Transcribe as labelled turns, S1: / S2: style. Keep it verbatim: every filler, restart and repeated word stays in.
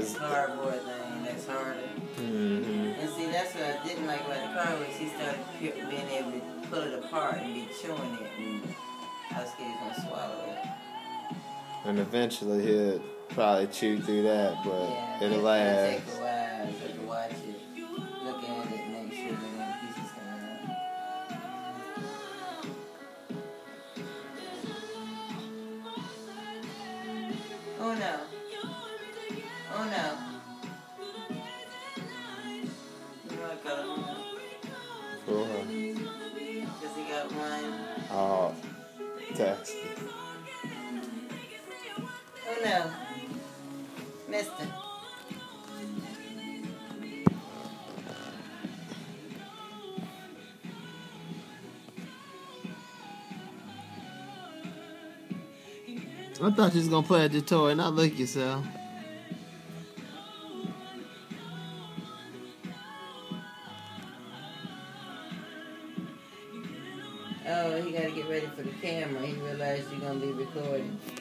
S1: This cardboard thing that's harder.
S2: Mm-hmm.
S1: And see, that's what I didn't like about the car was he started being able to pull it apart and be chewing it, and I was scared he was gonna swallow it.
S2: And eventually he'll probably chew through that, but
S1: yeah,
S2: it'll
S1: it,
S2: last.
S1: It'll take a while. You have to watch it, look at it, make sure that no pieces coming out. Oh no. Oh no. You know I got him.
S2: For her.
S1: Because he got one.
S2: Oh, text.
S1: Oh no. Mistah.
S2: I thought you was gonna play at your toy, not lick yourself.
S1: Oh, he gotta get ready for the camera. He realized you're gonna be recording.